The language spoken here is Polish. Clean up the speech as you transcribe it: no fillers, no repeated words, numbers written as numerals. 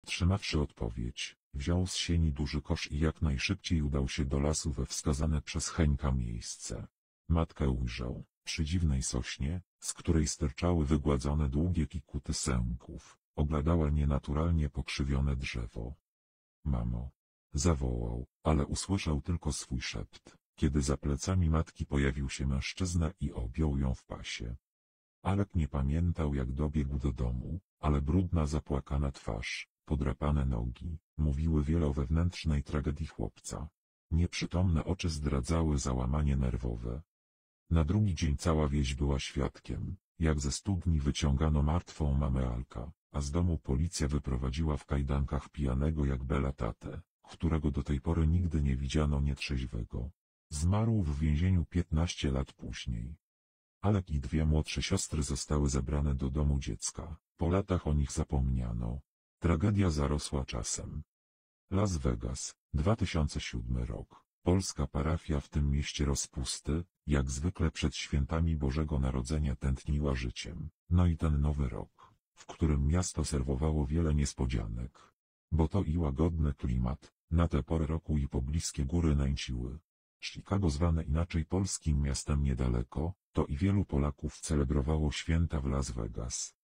Trzymawszy odpowiedź, wziął z sieni duży kosz i jak najszybciej udał się do lasu we wskazane przez Henka miejsce. Matkę ujrzał, przy dziwnej sośnie, z której sterczały wygładzone długie kikuty sęków, oglądała nienaturalnie pokrzywione drzewo. Mamo! Zawołał, ale usłyszał tylko swój szept, kiedy za plecami matki pojawił się mężczyzna i objął ją w pasie. Alek nie pamiętał jak dobiegł do domu, ale brudna zapłakana twarz, podrapane nogi, mówiły wiele o wewnętrznej tragedii chłopca. Nieprzytomne oczy zdradzały załamanie nerwowe. Na drugi dzień cała wieś była świadkiem, jak ze studni wyciągano martwą mamę Alka, a z domu policja wyprowadziła w kajdankach pijanego jak Bela tatę, którego do tej pory nigdy nie widziano nietrzeźwego. Zmarł w więzieniu 15 lat później. Alek i dwie młodsze siostry zostały zabrane do domu dziecka, po latach o nich zapomniano. Tragedia zarosła czasem. Las Vegas, 2007 rok. Polska parafia w tym mieście rozpusty, jak zwykle przed świętami Bożego Narodzenia tętniła życiem. No i ten nowy rok, w którym miasto serwowało wiele niespodzianek. Bo to i łagodny klimat, na tę porę roku i pobliskie góry nęciły. Chicago zwane inaczej polskim miastem niedaleko, to i wielu Polaków celebrowało święta w Las Vegas.